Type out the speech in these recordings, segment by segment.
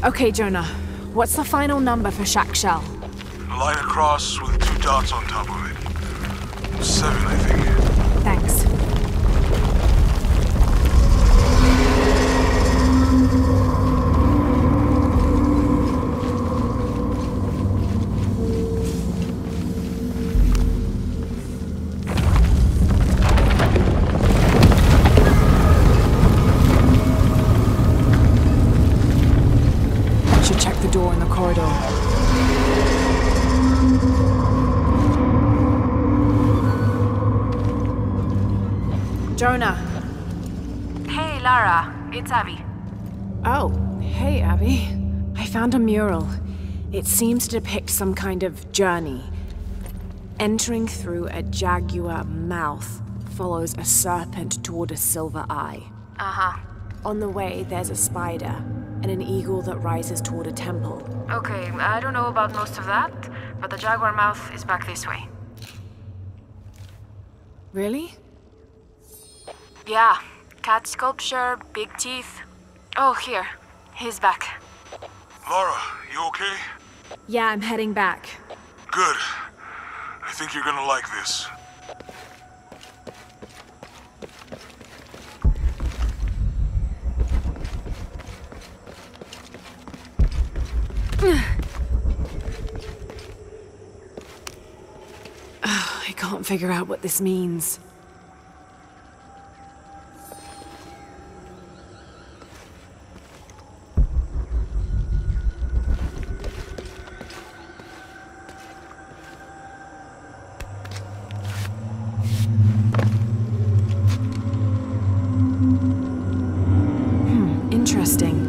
Okay, Jonah. What's the final number for Shack Shell? A line across with 2 dots on top of it. 7, I think. Thanks. Should check the door in the corridor. Jonah. Hey, Lara. It's Abby. Oh, hey, Abby. I found a mural. It seems to depict some kind of journey. Entering through a jaguar mouth follows a serpent toward a silver eye. Uh-huh. On the way, there's a spider and an eagle that rises toward a temple. Okay, I don't know about most of that, but the jaguar mouth is back this way. Really? Yeah. Cat sculpture, big teeth. Oh, here. He's back. Lara, you okay? Yeah, I'm heading back. Good. I think you're gonna like this. I can't figure out what this means. Interesting.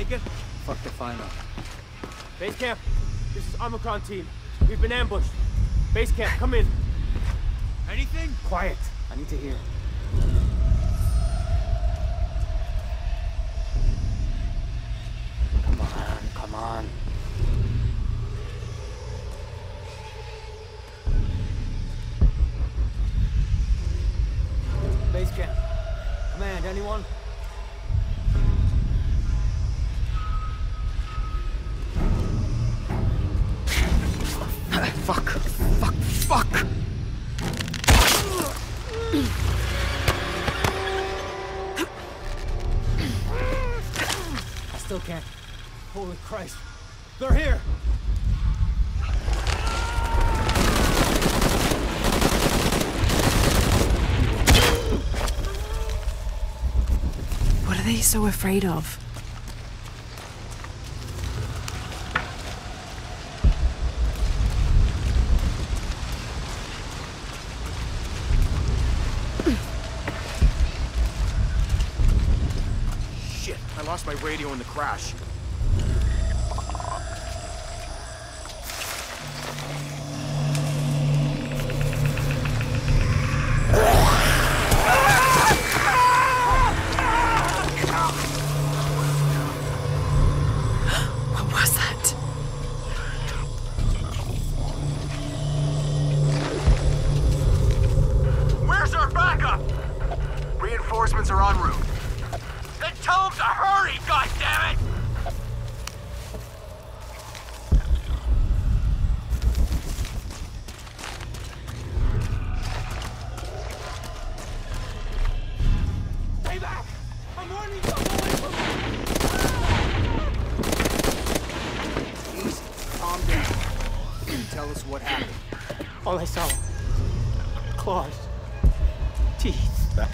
make it? Fuck the final. Base camp, this is Omicron team. We've been ambushed. Base camp, come in. Anything? Quiet. I need to hear. Come on, come on. Base camp. Command, anyone? Fuck. Fuck. Fuck! I still can't. Holy Christ. They're here! What are they so afraid of? Shit, I lost my radio in the crash. What was that? Where's our backup? Reinforcements are en route. Then tell them to hurry, goddammit! Stay back! I'm warning you! Easy. Calm down. Can you tell us what happened? All I saw. Claws. Teeth.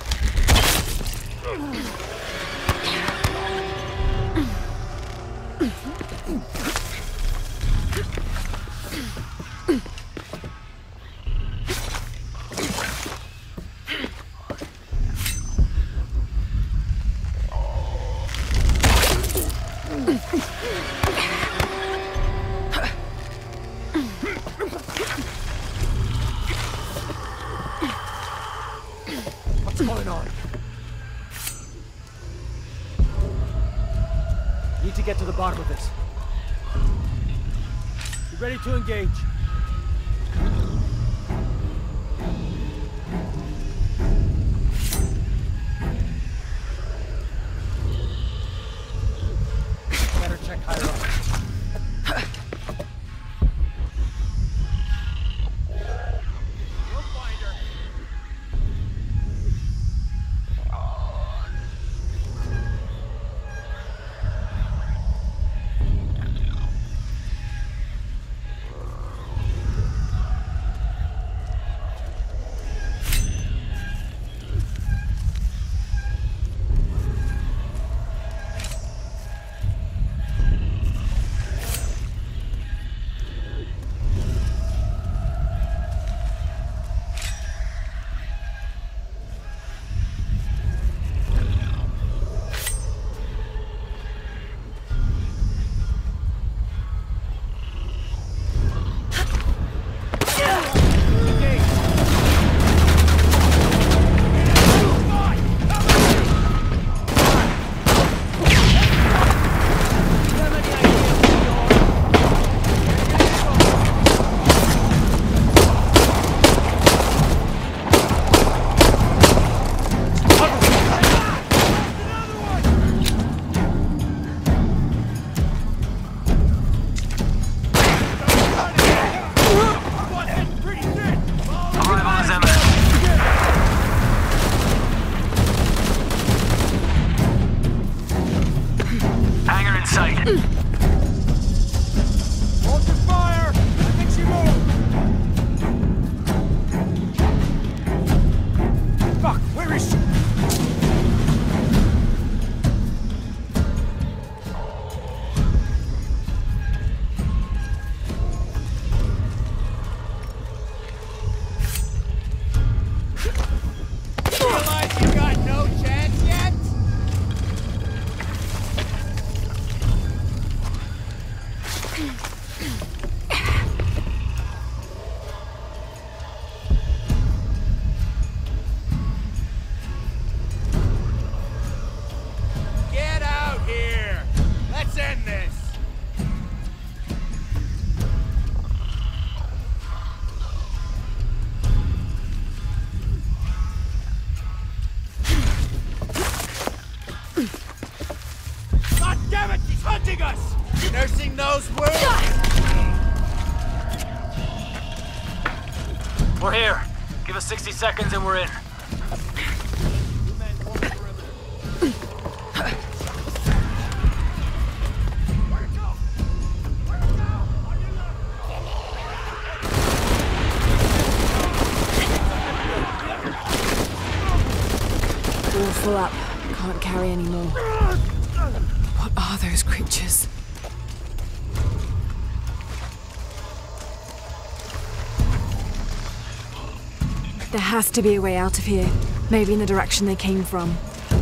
What's going on? Need to get to the bottom of this. You ready to engage? Better check higher up. You'll find her. seeing us! Nursing those wounds! We're here. Give us 60 seconds and we're in. All full up. Can't carry any more. What are those creatures? There has to be a way out of here. Maybe in the direction they came from.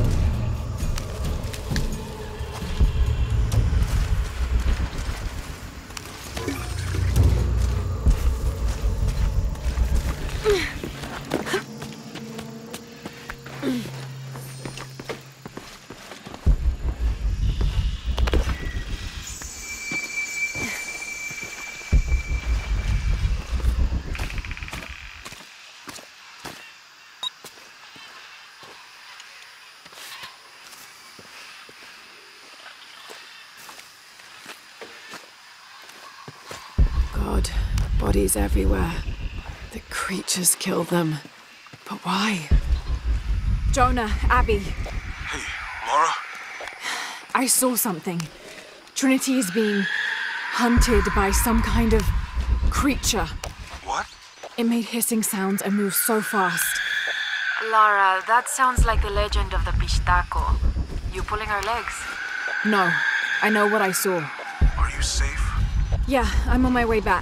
God, bodies everywhere. The creatures kill them. But why? Jonah, Abby. Hey, Laura? I saw something. Trinity is being hunted by some kind of creature. What? It made hissing sounds and moved so fast. Lara, that sounds like the legend of the Pistaco. You pulling our legs? No, I know what I saw. Are you safe? Yeah, I'm on my way back.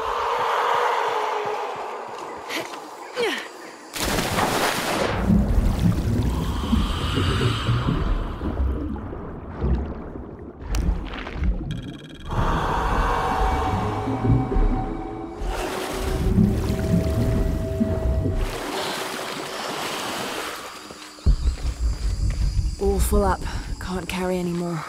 All full up. Can't carry any more.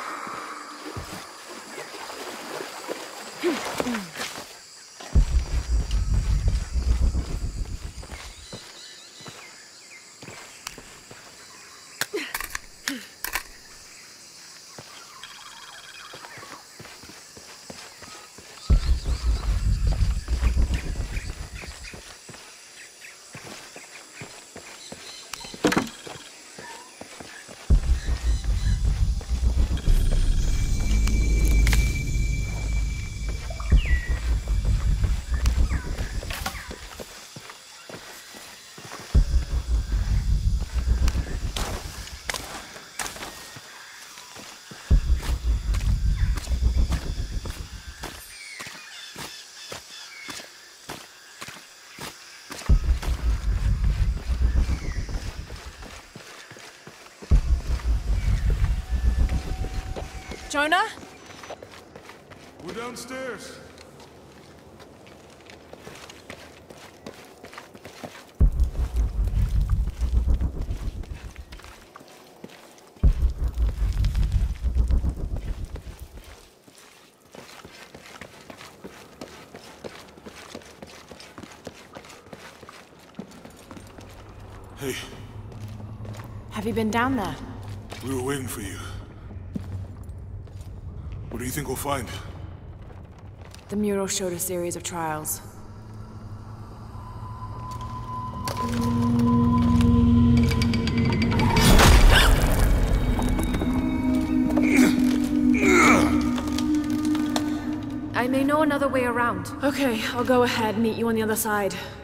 Jonah? We're downstairs. Hey, Have you been down there? we were waiting for you. What do you think we'll find? The mural showed a series of trials. I may know another way around. Okay, I'll go ahead, meet you on the other side.